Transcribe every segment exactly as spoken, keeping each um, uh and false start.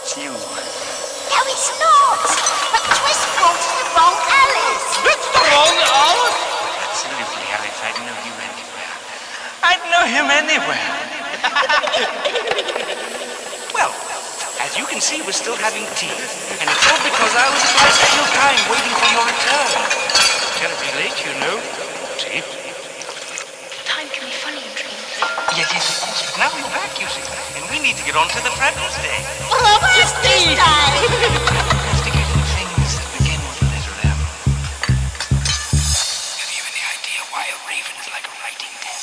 it's you. No, it's not. But Twist brought us the wrong Alice. It's the wrong Alice? Absolutely, Alice. I'd know you anywhere. I'd know him anywhere. Well, as you can see, we're still having tea. And it's all because I was quite still time waiting for your return. Terribly late, you know. See? Time can be funny in dreams. Yes, yes, of course. But now we're back, you see. And we need to get on to the Friends' Day. Well, where's this day? Investigating things that begin with the letter M. Have you any idea why a raven is like a writing desk?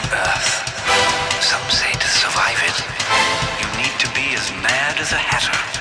Some say to survive it, you need to be as mad as a hatter.